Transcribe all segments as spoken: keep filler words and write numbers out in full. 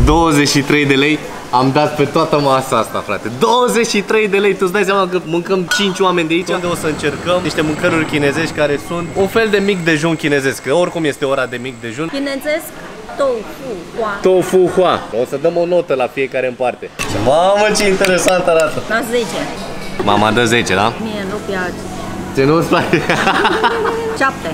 douăzeci și trei de lei. Am dat pe toată masa asta, frate. douăzeci și trei de lei. Tu îți dai seama că mâncăm cinci oameni de aici, unde o să încercăm niște mâncăruri chinezești care sunt un fel de mic dejun chinezesc. Că oricum este ora de mic dejun. Chinezesc tofu hua. Tofu hua. O să dăm o notă la fiecare în parte. Mamă, ce interesant arată. La zece. Mama dă zece, da? Mie nu place. Ce nu-ți place? șapte.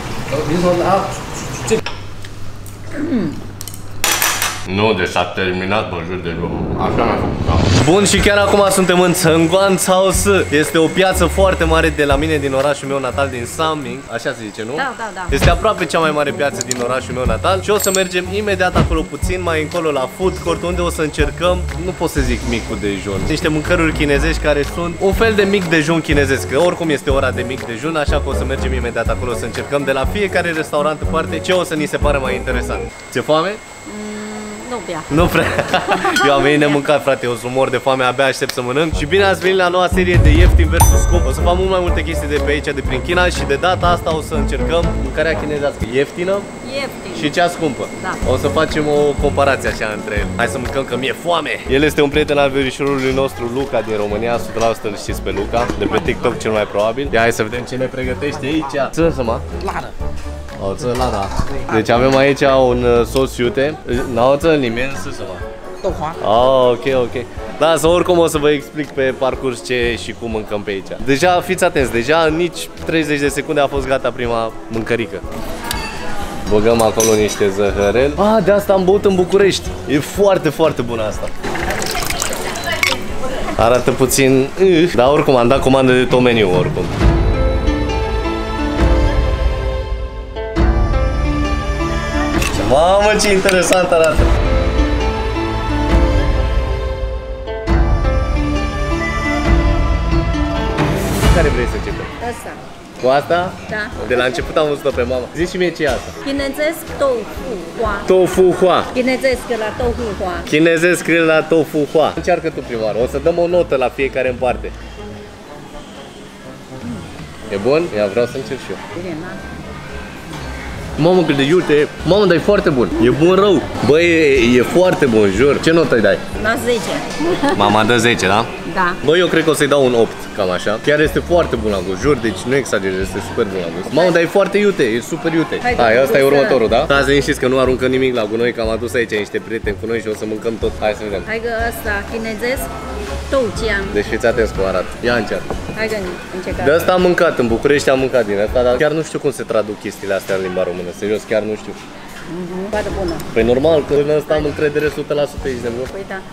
Mm. Nu, de s-a terminat, bă, jur de lucru. Așa mi-a făcut. Bun, și chiar acum suntem în Tsenguancaosi. Este o piață foarte mare de la mine din orașul meu natal, din Sanming. Așa se zice, nu? Da, da, da. Este aproape cea mai mare piață din orașul meu natal. Și o să mergem imediat acolo puțin mai încolo la food court, unde o să încercăm, nu pot să zic micul dejun, niște mâncăruri chinezești care sunt un fel de mic dejun chinezesc. Că oricum este ora de mic dejun, așa că o să mergem imediat acolo să încercăm de la fiecare restaurant în parte ce o să ni se pare mai interesant. Ți-e foame? Nu prea. Nu prea. Eu am venit nemâncat, frate, eu sunt mor de foame, abia aștept să mănânc. Și bine ați venit la noua serie de ieftin versus scump. O să fac mult mai multe chestii de pe aici, de prin China. Și de data asta o să încercăm mâncarea chinezească ieftină Ieftin. și cea scumpă. Da. O să facem o comparație așa între ele. Hai să mâncăm, că mi-e foame. El este un prieten al verișorului nostru, Luca, din România. o sută la sută îl știți pe Luca, de pe TikTok cel mai probabil. Ia, hai să vedem ce ne pregătește aici. Ță-mă. Lară. O ță la da. Deci avem aici un uh, sos iute. N-au ță limen să se va. Oh, ok, ok. Da, să oricum o să vă explic pe parcurs ce și cum mâncăm pe aici. Deja fiți atenți, deja în nici treizeci de secunde a fost gata prima mâncărică. Băgăm acolo niște zăhărel. Ah, de asta am băut în București. E foarte, foarte bună asta. Arată puțin, uh, dar oricum am dat comandă de tot meniu oricum. Mamă, ce interesant arată! Care vrei să începem? Asta. Cu asta? Da. De la început am văzut-o pe mama. Zici și mie ce e asta? Chinezesc tofu hua. Tofu hua. Chinezesc la tofu hua. Chinezesc scrie la tofu hua. Încearcă tu prima oară. O să dăm o notă la fiecare în parte. E bun? Ia, vreau să încerc și eu. Bine, da. Mamă, cât de iute e. Mamă, dar e foarte bun. E bun rău. Bă, e, e foarte bun, jur. Ce notă îi dai? La zece. Mama dă zece, da? Da. Bă, eu cred că o să-i dau un opt, cam așa. Chiar este foarte bun la gust, jur, deci nu exagerez, este super bun la gust. Mamă, dar e foarte iute, e super iute. Hai, Hai asta e următorul, da? Stați liniștiți că nu aruncă nimic la gunoi, că am adus aici niște prieteni cu noi și o să mâncăm tot. Hai să vedem. Hai că asta, chinezesc doujiang. Deci fiți atenți cum arată. Ia încearcă. Hai că încercăm. De asta am mâncat, în București am mâncat din asta, dar chiar nu știu cum se traduc chestiile astea în limba română. Serios, chiar nu știu. Mhm, foarte bună. Păi normal, că în ăsta am încredere o sută la sută, ești de bun. Păi da.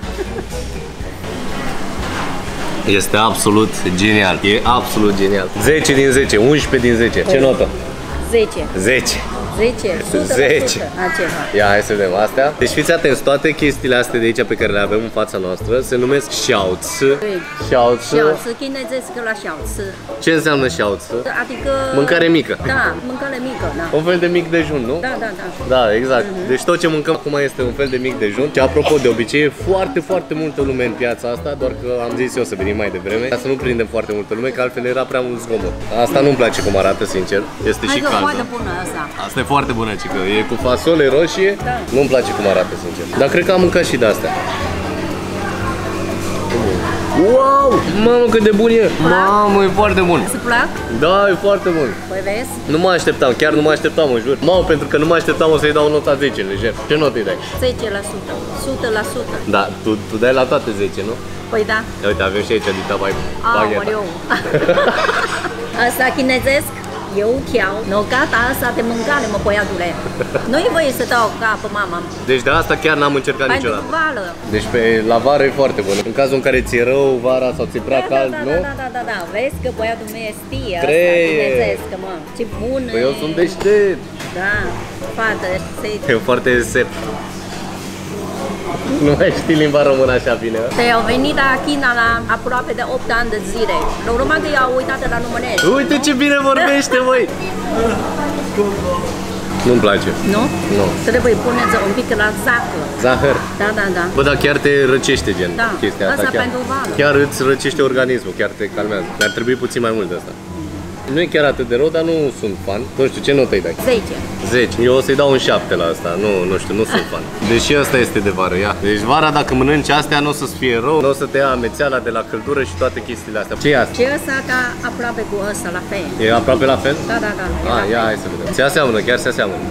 Este absolut genial, e absolut genial. zece din zece, unsprezece din zece. Ce notă? zece. zece. zece. zece. Acela. Ia, hai să vedem astea. Deci fiți atenți, toate chestiile astea de aici pe care le avem în fața noastră se numesc xiaoci. Xiaoci. Xiaoci, chinezesc la xiaoci. Ce înseamnă xiaoci? Adică... Mâncare mică. Da, mâncare mică, da. Un fel de mic dejun, nu? Da, da, da. Da, exact. Uh-huh. Deci tot ce mâncăm acum este un fel de mic dejun. Și apropo, de obicei e foarte, foarte multă lume în piața asta, doar că am zis eu să venim mai devreme, ca să nu prindem foarte multă lume, că altfel era prea mult zgomot. Asta nu-mi place cum arată, sincer. Este Hai și că caldă. foarte bună asta. Asta e foarte bună, cică. E cu fasole roșie. Da. Nu-mi place cum arată, sincer. Dar cred că am mâncat și de astea. Wow! Mamă, cât de bun e! Mamă, e foarte bun! Îți plac? Da, e foarte bun! Păi vezi? Nu mă așteptam, chiar nu mă așteptam, mă jur. Mamă, pentru că nu mă așteptam, o să-i dau nota zece, lejer. Ce notă îi dai? zece la sută. o sută la sută. Da, tu, tu dai la toate zece, nu? Păi da. Ia uite, avem și aici dita mai bagheta. Aoleu. Asta chinezesc. Eu chiau. No, gata, asta de mâncare, mă, băiatule. Nu-i voie să dau capă, mama. Deci de asta chiar n-am încercat niciodată. Pentru vală. Deci pe la vară e foarte bună. În cazul în care ți-e rău vara sau ți-e prea Da, cald, da, nu? da, da, da, da. Vezi că băiatul meu știe asta Creier. chinezesc, mă. Ce bun Păi e. eu sunt deștept. Da, fată, se... E foarte sept. Nu mai știi limba română așa bine. Te au venit la China la aproape de opt ani de zile. Normal că i-au uitat la numărești. Uite ce bine vorbește, băi! Nu-mi place. Nu? Nu. Trebuie puneți un pic la zahăr. Zahăr? Da, da, da. Bă, dar chiar te răcește, gen, Da, chestia asta. asta Chiar, pentru vală. chiar îți răcește organismul, chiar te calmează. Dar ar trebui puțin mai mult de asta. Nu e chiar atât de rău, dar nu sunt fan. Nu știu, ce notă îi dai? zece. zece. Eu o să-i dau un șapte la asta. Nu, nu știu, nu sunt fan. Deși asta este de vară, ia. Deci vara dacă mănânci astea nu o să-ți fie rău, nu o să te ia amețeala de la căldură și toate chestiile astea. Ce e asta? Ce e ăsta ca aproape cu ăsta la fel. E aproape la fel? Da, da, da. Ah, ia, hai să vedem. Se aseamănă, chiar se aseamănă.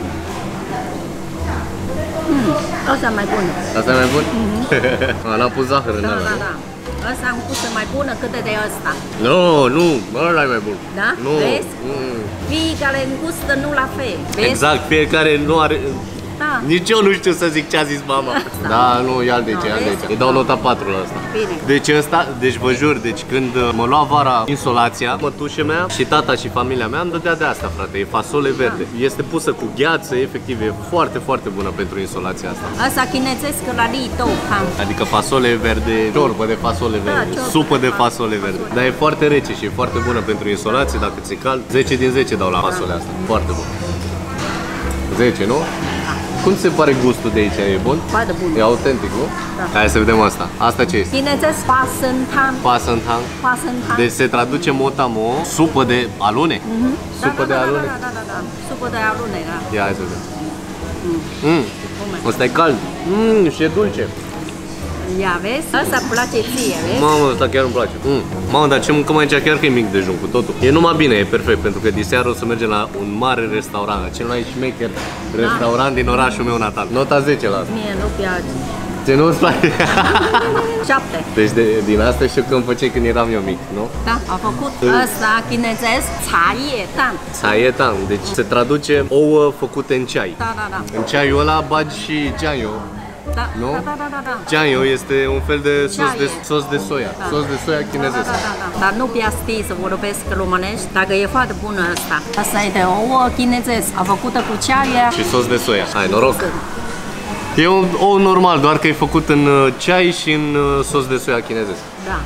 Mm, ăsta mai bun. Asta e mai bun? Mm-hmm. N-am pus zahăr în Da, ăla, da, nu? da. Ăsta am pus mai bună cât de ăsta. Nu, nu, ăla e mai bun. Da? Nu. Vezi? Mm. Fiecare gustă nu la fel. Vezi? Exact, fiecare nu are... Da. Nici eu nu știu să zic ce a zis mama. Da, nu, ia-l de aici, ia-l de aici. Îi dau nota patru la asta. Bine. Deci ăsta, deci vă jur, deci când mă lua vara insolația, mătușa mea și tata și familia mea îmi dădea de asta, frate, e fasole verde. Da. Este pusă cu gheață, efectiv, e foarte, foarte bună pentru insolația asta. Asta chinezesc la Litou, cam. Adică fasole verde, ciorbă de fasole verde, Da, supă de fasole verde. Dar e foarte rece și e foarte bună pentru insolație, dacă ți-e cald. zece din zece dau la fasolea asta, foarte bun. zece, nu? Cum ți se pare gustul de aici? E bun? Foarte bun. E autentic, nu? Da. Hai să vedem asta. Asta ce este? Chinezesc pasântang. Pasântang. Pasântang. Deci se traduce motamo, supă de alune? Mhm. Supă da, de da, alune? Da, da, da, da, da. Supă de alune, da. Ia, hai să vedem. Mm. Ăsta e cald. Mm, și e dulce. Ia, vezi? Asta îmi place ție, vezi? Mamă, ăsta chiar îmi place. Mm. Mamă, dar ce mâncăm aici chiar că e mic dejun cu totul. E numai bine, e perfect, pentru că diseară o să mergem la un mare restaurant, cel mai șmecher da. restaurant din orașul meu natal. Nota zece la asta. Mie nu place. Ce nu-ți place? șapte. Deci de, din asta știu că îmi făceai când eram eu mic, nu? Da, a făcut ăsta chinezesc caie tang. Caie tang, deci se traduce ouă făcute în ceai. Da, da, da. În ceaiul ăla bagi și jianyo. Da, Nu? da, da, da, da, da. Jianyo este un fel de sos de, Ceaie. sos de soia, Da. sos de soia chinezesc. Da, da, da, da. Dar nu prea știi să vorbesc românești, dacă e foarte bună asta. Asta e de ouă chinezesc, a făcută cu ceaie. Și sos de soia. Hai, noroc! E un ou normal, doar că e făcut în uh, ceai și în uh, sos de soia chinezesc. Da.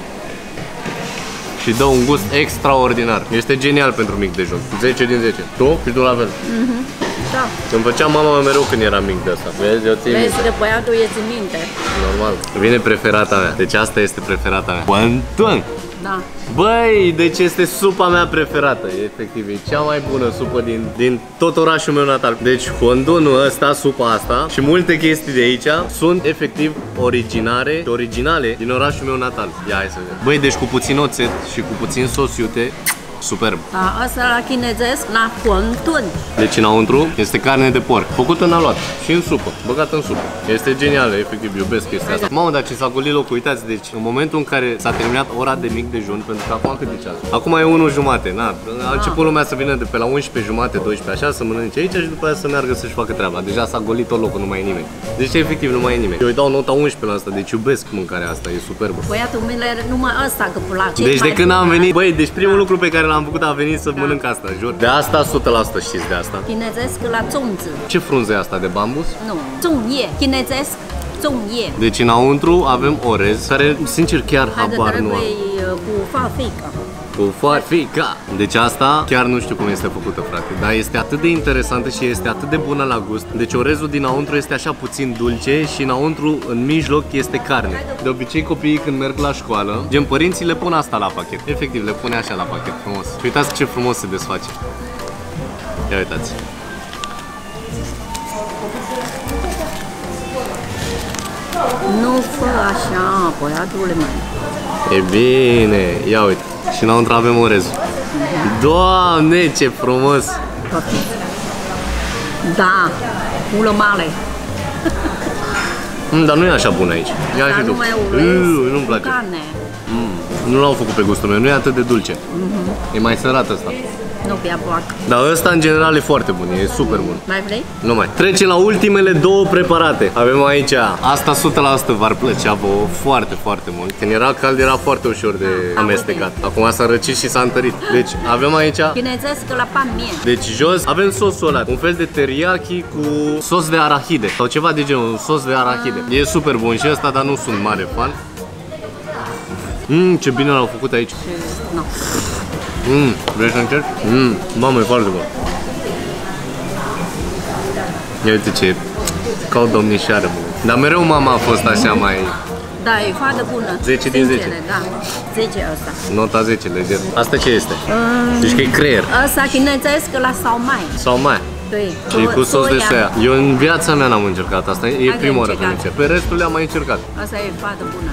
Și dă un gust extraordinar. Este genial pentru mic dejun. zece din zece. Tu? Și tu la fel. Mhm. Da. Îmi făcea mama mea mereu când eram mic de asta. Vezi, eu țin Vezi minte. că băiatul e țin minte. Normal. Vine preferata mea. Deci asta este preferata mea. Wonton. Da. Băi, deci este supa mea preferată. Efectiv, e cea mai bună supă din, din tot orașul meu natal. Deci hondonul ăsta, supa asta și multe chestii de aici sunt efectiv originare, originale din orașul meu natal. Ia hai să vedem. Băi, deci cu puțin oțet și cu puțin sos iute, superb. Da, asta la chinezesc, la huantun. Deci înăuntru este carne de porc, făcută în aluat și în supă, băgată în supă. Este genială, efectiv, iubesc chestia asta. Mamă, dar ce s-a golit locul, uitați, deci în momentul în care s-a terminat ora de mic dejun, pentru că acum cât e ceasul? Acum e unu jumate, na, a început lumea să vină de pe la unsprezece jumate, doisprezece, așa, să mănânce aici și după aia să meargă să-și facă treaba. Deja s-a golit tot locul, nu mai e nimeni. Deci efectiv nu mai e nimeni. Eu îi dau nota unsprezece la asta, deci iubesc mâncarea asta, e superbă. Băiatul meu numai asta că place. Deci de Mai când am bun, venit, băi, deci primul lucru pe care l-am făcut a venit să mănânc asta, jur. De asta o sută la sută știți de asta. Chinezesc la zongzi. Ce frunze e asta de bambus? Nu, zongye. Chinezesc zongye. Deci înăuntru avem orez, care sincer chiar Hai că habar nu am. trebuie uh, cu fafica. Cu farfica. Deci asta chiar nu știu cum este făcută, frate. Dar este atât de interesantă și este atât de bună la gust. Deci orezul dinăuntru este așa puțin dulce și înăuntru, în mijloc, este carne. De obicei copiii când merg la școală, gen părinții le pun asta la pachet. Efectiv, le pune așa la pachet, frumos. Și uitați ce frumos se desface. Ia uitați. Nu fă așa, băiatule meu. E bine, ia uite. Și înăuntru avem orezul. Doamne, ce frumos! Da, ulă mare. Mm, dar nu e așa bun aici. Ia Dar și tu. nu mai ulez. Uh, nu-mi place. Carne. Mm, nu l-au făcut pe gustul meu, nu e atât de dulce. Mm-hmm. E mai sărat ăsta. Nu prea plac. Dar ăsta în general e foarte bun, e super bun. Mai vrei? Nu mai. Trecem la ultimele două preparate. Avem aici, asta o sută la sută v-ar plăcea vouă foarte, foarte mult. Când era cald era foarte ușor de amestecat. Acum s-a răcit și s-a întărit. Deci avem aici, Chinezesc la pan mie. deci jos avem sosul ăla, un fel de teriyaki cu sos de arahide sau ceva de genul, un sos de arahide. E super bun și ăsta, dar nu sunt mare fan. Mmm, ce bine l-au făcut aici. Nu. Mmm, vrei să încerci? Mmm, mamă, e foarte bun. Ia uite ce, ca o domnișoară, bă. Dar mereu mama a fost așa mai... Da, e foarte bună. zece din zece. Da, zece asta. Nota zece, leger. Asta ce este? Um, Deci că e creier. Asta chinezesc la sau mai. Sau mai. Și cu sos de soia. Eu în viața mea n-am încercat asta. E Hai prima oară când încerc. Pe restul le-am mai încercat. Asta e foarte bună.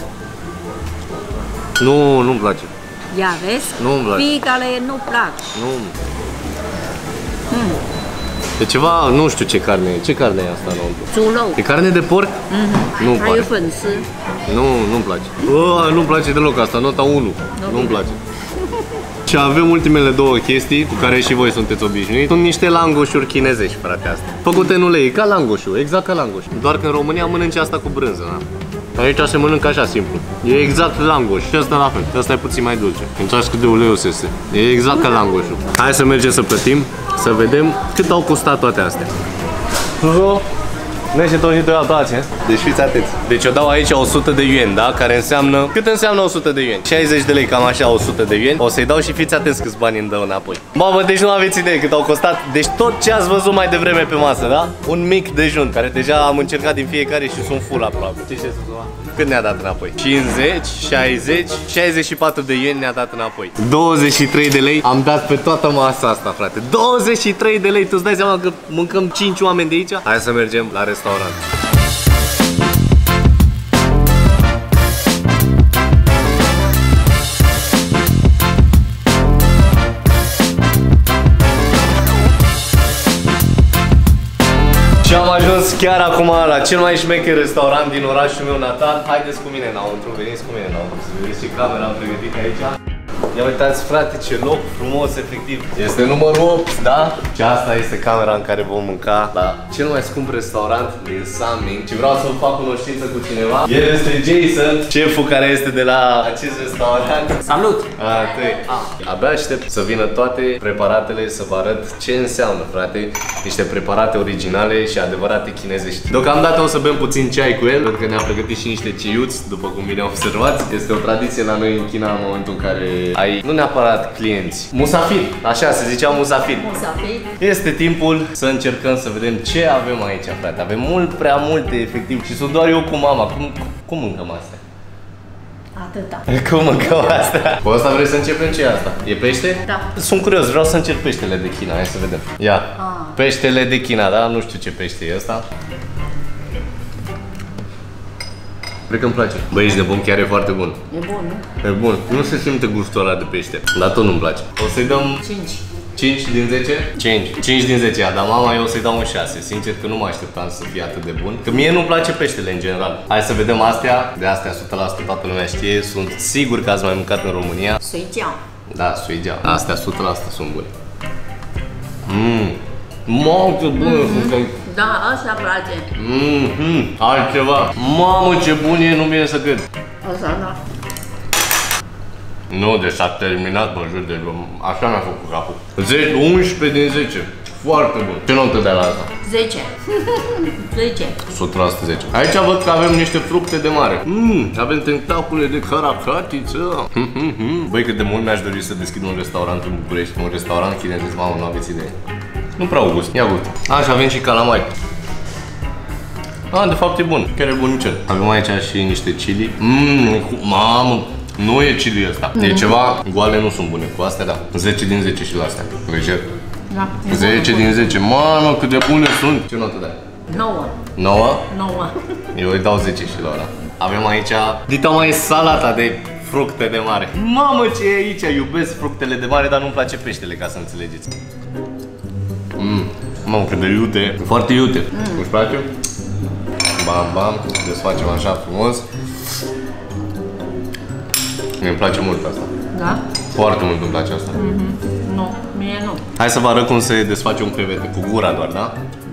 Nu, nu-mi place. Ia, vezi? Nu-mi place. Fiecare nu plac. Nu. Mm. E ceva, nu știu ce carne e. Ce carne e asta înăuntru? Zulou. E carne de porc? Mm-hmm. Nu-mi place. Nu, nu-mi place. Oh, nu-mi place deloc asta, nota unu. Nu-mi place. Și avem ultimele două chestii cu care și voi sunteți obișnuiți. Sunt niște langoșuri chinezești, frate, astea. Făcute în ulei, ca langoșul, exact ca langoș. Doar că în România mănânci asta cu brânză, da? Aici se mănâncă așa simplu. E exact langoș și asta la fel. Asta e puțin mai dulce. Uitați cât de uleios este. E exact ca langoșul. Hai să mergem să plătim, să vedem cât au costat toate astea. Deci fiți atenți. Deci eu dau aici o sută de yuan, da? Care înseamnă... Cât înseamnă o sută de yuan? șaizeci de lei, cam așa, o sută de yuan. O să-i dau și fiți atenți câți bani îmi dă înapoi. Mamă, deci nu aveți idee cât au costat. Deci tot ce ați văzut mai devreme pe masă, da? Un mic dejun, care deja am încercat din fiecare și sunt full aproape. Ce știți, cât ne-a dat înapoi? cincizeci, șaizeci, șaizeci și patru de yuan ne-a dat înapoi. douăzeci și trei de lei am dat pe toată masa asta, frate. douăzeci și trei de lei, tu îți dai seama că mâncăm cinci oameni de aici? Hai să mergem la restaurant. Și am ajuns chiar acum la cel mai șmecher restaurant din orașul meu natal. Haideți cu mine înăuntru, veniți cu mine înăuntru, să vedeți ce camera am pregătit aici. Ia uitați, frate, ce loc frumos, efectiv. Este numărul opt, da? Și asta este camera în care vom mânca la cel mai scump restaurant din Sanming. Și vreau să fac cunoștință cu cineva. El este Jason, șeful care este de la acest restaurant. Salut! A, A. Abia aștept să vină toate preparatele, să vă arăt ce înseamnă, frate, niște preparate originale și adevărate chinezești. Deocamdată o să bem puțin ceai cu el, pentru că ne-a pregătit și niște ciuți, după cum bine observați. Este o tradiție la noi în China în momentul în care ai, nu neapărat clienți, musafir, așa se zicea, musafir. Musafir. Este timpul să încercăm să vedem ce avem aici, frate. Avem mult prea multe, efectiv, și sunt doar eu cu mama. Cum, cum mâncăm astea? Atâta. Cum mâncăm astea? Cu asta vrei să începem? Ce e asta? E pește? Da. Sunt curios, vreau să încerc peștele de China, hai să vedem. Ia, ah. Peștele de China, da? Nu știu ce pește e ăsta. Cred că îmi place. Băi, ești de bun, chiar e foarte bun. E bun, nu? E bun. Nu se simte gustul ăla de pește, dar tot nu-mi place. O să-i dăm cinci. cinci din zece? cinci. cinci din zece, dar mama eu o să-i dau un șase. Sincer că nu mă așteptam să fie atât de bun. Că mie nu-mi place peștele în general. Hai să vedem astea. De astea o sută la sută toată lumea știe. Sunt sigur că ați mai mâncat în România. Suijiao. Da, suijiao. Astea o sută la sută sunt bune. Mmm. Mamă, ce bune sunt. Da, asta place. Mmm, altceva. Mamă, ce bun e, nu vine să cred. Asta, da. Nu, deci s-a terminat, mă jur, de așa mi-a făcut capul. zece, unsprezece din zece. Foarte bun. Ce notă dai la asta? zece. zece. o sută la sută zece. Aici văd că avem niște fructe de mare. Mmm, avem tentacule de caracatiță. Băi, cât de mult mi-aș dori să deschid un restaurant în București. Un restaurant chinezesc, mamă, nu aveți idee. Nu prea au gust. Ia gust. Așa, avem și calamari. Ah, de fapt e bun. Chiar e bunicel. Avem aici și niște chili. Mmm, mamă. Nu e chili ăsta. Mm-hmm. E ceva, goale nu sunt bune. Cu astea, da. zece din zece și la astea. Leger. Da. zece din zece. Mamă, cât de bune sunt. Ce notă dai? nouă. nouă? nouă. Eu îi dau zece și la ăla. Avem aici, dita mai salata de fructe de mare. Mamă, ce e aici? Iubesc fructele de mare, dar nu-mi place peștele, ca să înțelegeți. Mmm, mamă, cât de iute. Foarte iute. Mm. Îți place? Bam, bam. Desfacem așa frumos. Mi-mi place mult asta. Da? Foarte mult îmi place asta. Mm-hmm. Nu, mie nu. Hai să vă arăt cum se desface un crevete. Cu gura doar, da?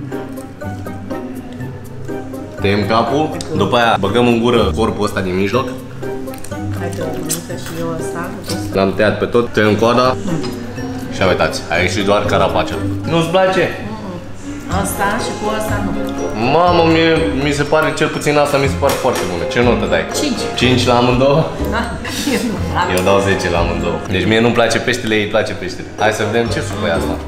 Tăiem capul, după aia băgăm în gură corpul ăsta din mijloc. Hai că mănâncă și eu ăsta. L-am tăiat pe tot, tăiem coada. Mm. Și uitați, a ieșit doar carapacea. Nu-ți place? Asta și cu asta nu. Mamă, mie, mi se pare, cel puțin asta mi se pare foarte bună. Ce notă dai? cinci. cinci la amândouă? Da. Eu nu. Eu dau zece la amândouă. Deci mie nu-mi place peștele, ei îi place peștele. Hai să vedem ce supă e asta.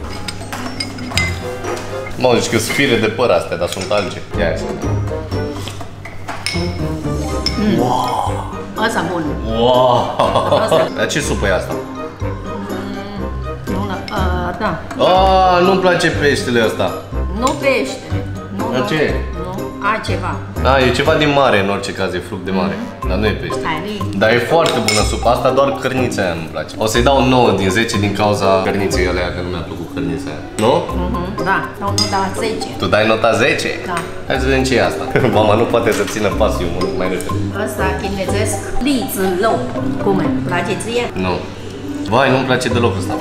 Mă, zici că sunt fire de păr astea, dar sunt alge. Ia să vedem. Mm. Wow! Asta bun. Wow! Asta. Dar ce supă e asta? Nu, uh, da. Ah, nu-mi place peștele ăsta. Nu pește. Nu, Dar nu, ce e? Nu, altceva. Da, e ceva din mare, în orice caz, e fruct de mare. Mm. Dar nu e pește. Hai, Dar e foarte bună supa asta, doar cărnița aia nu-mi place. O să-i dau nouă din zece din cauza cărniței alea, că nu mi-a plăcut cărnița aia. Nu? Mm-hmm. Da, sau nu, da, zece. Tu dai nota zece? Da. Hai să vedem ce e asta. Mama nu poate să țină pasul, eu mă mai repede. Asta chinezesc, li zi lou. Cum e? Place ție? Nu. Vai, nu-mi place deloc ăsta.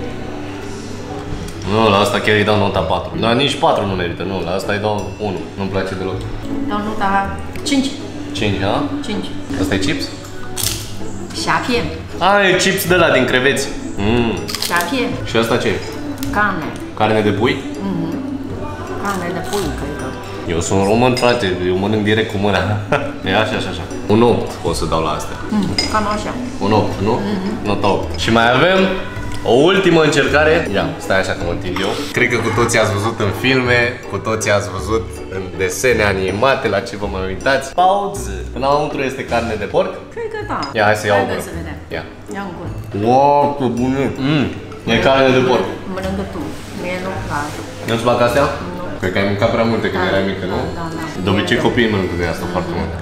Nu, la asta chiar îi dau nota patru. Dar nici patru nu merită, nu, la asta îi dau unu. Nu-mi place deloc. Dau nota cinci. cinci, ha? cinci. Asta e chips? 虾片 Ah, e chips de la din creveți. Mm. 虾片 Și asta ce e? carne. Carne de pui? Mhm. Carne de pui, cred că. Eu sunt român, frate, eu mănânc direct cu mâna. E așa, așa, așa. Un opt o să dau la astea. Mm, cam așa. Un opt, nu? Mm-hmm. Nota opt. Și mai avem o ultimă încercare. Ia, stai așa că mă întind eu. Cred că cu toții ați văzut în filme, cu toții ați văzut în desene animate, la ce vă mai uitați. Pauză. Înăuntru este carne de porc. Cred că da. Ia, hai să iau o Haideți gură. să vedem. Ia. Ia un gură. Wow, ce bună. Mm. E carne de porc. Mănâncă tu. Mie nu place. Nu-ți plac astea? Nu. Cred că ai mâncat prea multe când Da, erai mică, nu? da, da, da. De obicei copiii mănâncă de asta foarte mult.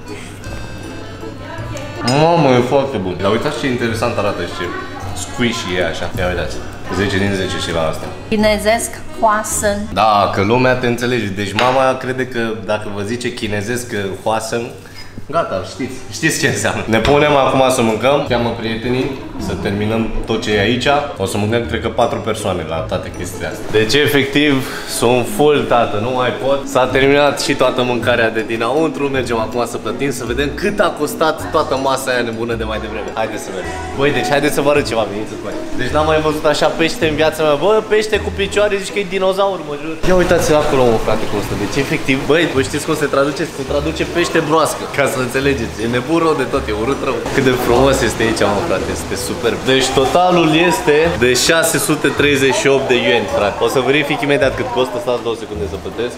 Mamă, e foarte bun. Dar uitați ce interesant arată și ce squishy e așa. Ia uitați. zece din zece și la asta. Chinezesc, hoa sen. Da, că lumea te înțelege. Deci mama crede că dacă vă zice chinezesc Hua-Sen, gata, știți. Știți ce înseamnă. Ne punem acum să mâncăm. Cheamă prietenii să terminăm tot ce e aici. O să mâncăm, cred că, patru persoane la toate chestiile astea. Deci, efectiv, sunt full, tată, nu mai pot. S-a terminat și toată mâncarea de dinăuntru. Mergem acum să plătim, să vedem cât a costat toată masa aia nebună de mai devreme. Haideți să vedem. Băi, deci haideți să vă arăt ceva, veniți cu voi. Deci n-am mai văzut așa pește în viața mea. Bă, pește cu picioare, zici că e dinozaur, mă jur. Ia uitați-l acolo, mă, frate, cum stă. Deci, efectiv, băi, vă știți cum se traduce? Se traduce pește broască. Ca să înțelegeți. E nebun rău de tot, e urât rău. Cât de frumos este aici, mă, frate, este superb. Deci totalul este de șase sute treizeci și opt de yuani, frate. O să verific imediat cât costă, stați două secunde să plătesc.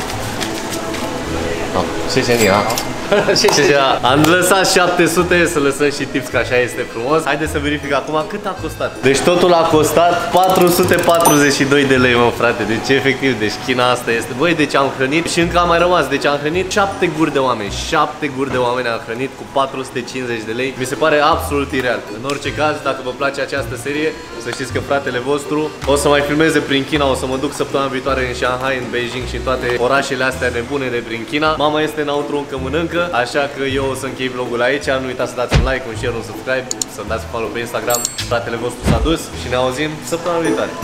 Oh, ce genia. Am lăsat șapte sute să lăsăm și tips, că așa este frumos. Haideți să verific acum cât a costat. Deci totul a costat patru sute patruzeci și doi de lei, mă, frate. Deci efectiv, deci China asta este. Băi, deci am hrănit și încă am mai rămas. Deci am hrănit șapte guri de oameni. șapte guri de oameni am hrănit cu patru sute cincizeci de lei. Mi se pare absolut ireal. În orice caz, dacă vă place această serie, să știți că fratele vostru o să mai filmeze prin China. O să mă duc săptămâna viitoare în Shanghai, în Beijing și în toate orașele astea nebune de prin China. Mama este înăuntru, încă mănâncă. Așa că eu o să închei vlogul aici. Nu uitați să dați un like, un share, un subscribe, să dați follow pe Instagram. Fratele vostru s-a dus și ne auzim săptămâna viitoare.